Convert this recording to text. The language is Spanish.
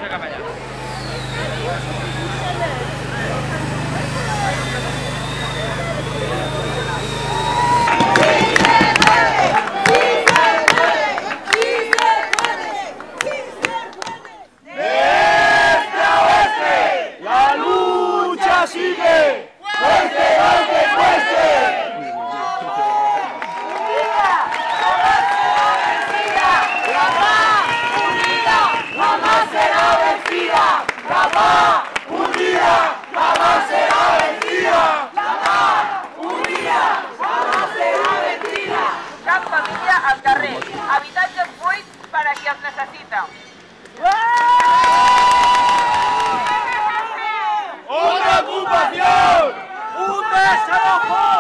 cap allà. ¡Sigue! ¡Fuerte, fuerte, fuerte! ¡Unida! ¡Jamás será vencida! ¡La paz! ¡Unida! ¡Jamás será vencida! ¡La paz! ¡Unida! ¡Jamás será vencida! ¡La paz! ¡Unida! ¡Jamás serà vencida! Cap família al carrer. Habitatges buits per a qui els necessita. ¡Una ocupación! ¡Un desalojo!